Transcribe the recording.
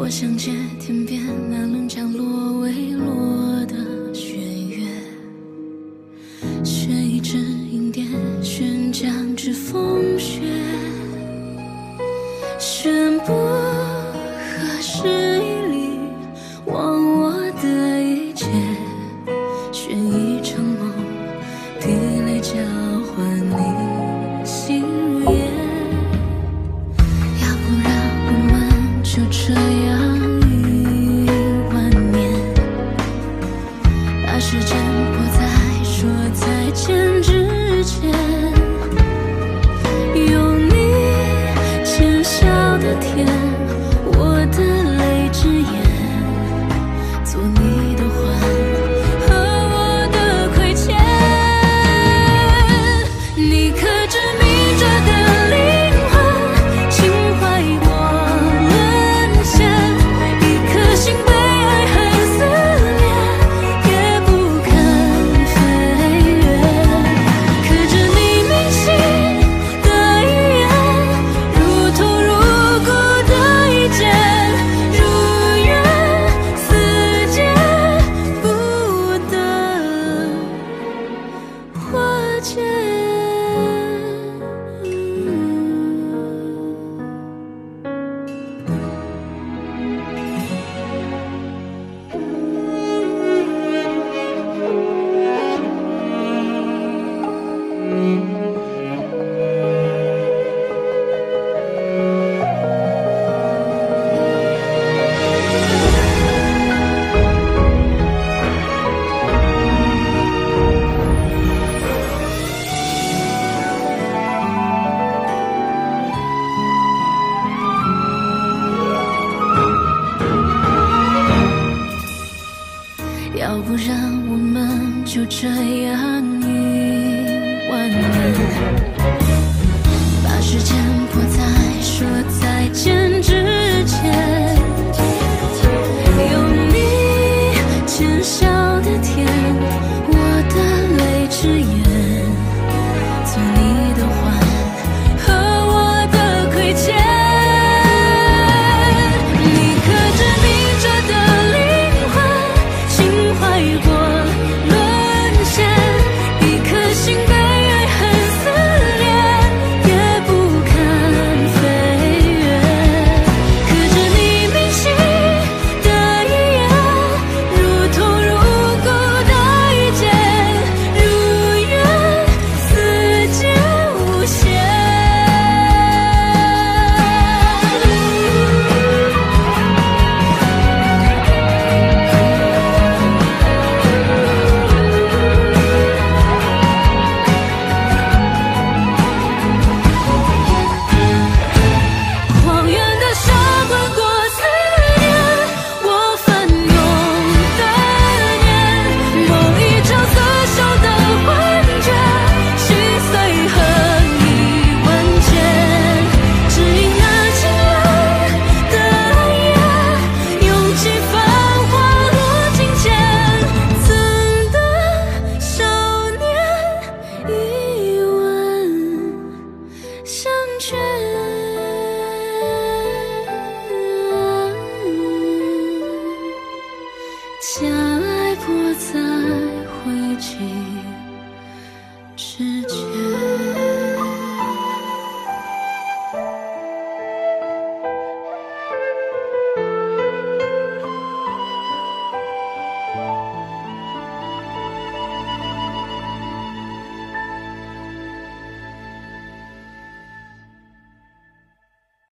我想借天边那棱降落未落的弦乐，选一支银蝶，悬江之风雪，宣布何时以离忘我的一切，选一场梦，滴泪交换你心如烟。要不然我们就这样一万年，把时间迫在说再见之前，有你浅笑的甜，我的泪之眼，做你的欢和我的亏欠。你可知迷着的灵魂，情怀过沦陷，一颗心被爱恨撕裂，也不肯飞跃。可知你铭心的一眼，如痛如骨的一剑，如愿似劫，不得化解。要不然我们就这样一万年，把时间迫在说再见之前，有你浅笑的甜，我的泪之眼，做你的欢和我的亏欠。你可知迷着的灵魂，情怀过沦陷，一颗心被爱恨撕裂，也不肯飞跃。可知你铭心的一眼，如痛如骨的一剑，如愿似劫无限。荒原的沙滚过思念，我翻涌的念，梦一场厮守的幻觉，心碎恨已万千。只因那清冷的暗夜，涌起繁华落尽间，怎的少年一吻相劝。将爱迫在灰烬。